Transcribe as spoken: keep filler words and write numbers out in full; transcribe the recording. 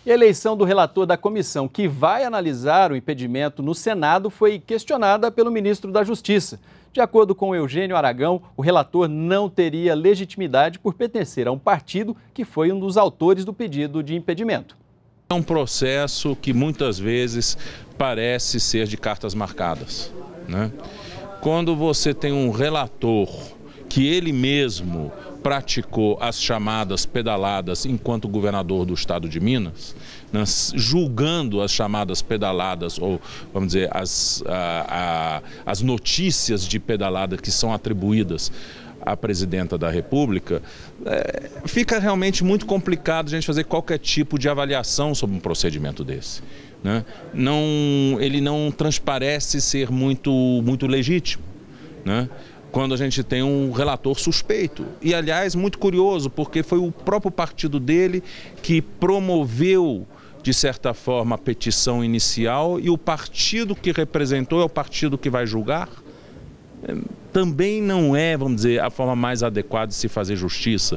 E a eleição do relator da comissão que vai analisar o impedimento no Senado foi questionada pelo ministro da Justiça. De acordo com Eugênio Aragão, o relator não teria legitimidade por pertencer a um partido que foi um dos autores do pedido de impedimento. É um processo que muitas vezes parece ser de cartas marcadas, né? Quando você tem um relator que ele mesmo praticou as chamadas pedaladas enquanto governador do estado de Minas, né, julgando as chamadas pedaladas, ou vamos dizer, as, a, a, as notícias de pedalada que são atribuídas à presidenta da República, é, fica realmente muito complicado a gente fazer qualquer tipo de avaliação sobre um procedimento desse, né? Não, ele não transparece ser muito, muito legítimo, né? Quando a gente tem um relator suspeito. E, aliás, muito curioso, porque foi o próprio partido dele que promoveu, de certa forma, a petição inicial, e o partido que representou é o partido que vai julgar. Também não é, vamos dizer, a forma mais adequada de se fazer justiça.